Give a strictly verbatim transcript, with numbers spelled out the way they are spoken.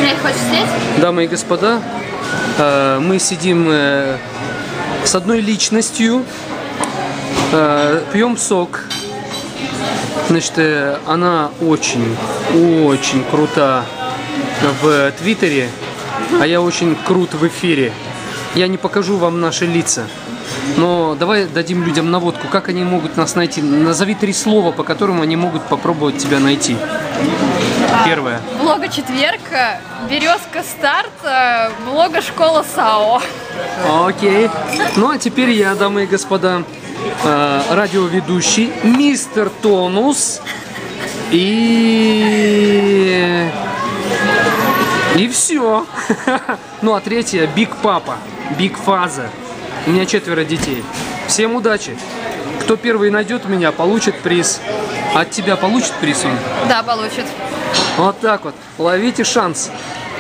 Андрей, хочешь сесть? Дамы и господа, мы сидим с одной личностью, пьем сок. Значит, она очень, очень крута в Твиттере, а я очень крут в эфире. Я не покажу вам наши лица, но давай дадим людям наводку, как они могут нас найти. Назови три слова, по которым они могут попробовать тебя найти. Первое. Блога «Четверг», «Березка Старт», блога «Школа САО». Окей. Ну а теперь я, дамы и господа, радиоведущий мистер Тонус. И... И все. Ну а третье, Биг Папа, Биг Фаза. У меня четверо детей. Всем удачи. Кто первый найдет меня, получит приз. От тебя получит приз он? Да, получит. Вот так вот. Ловите шанс.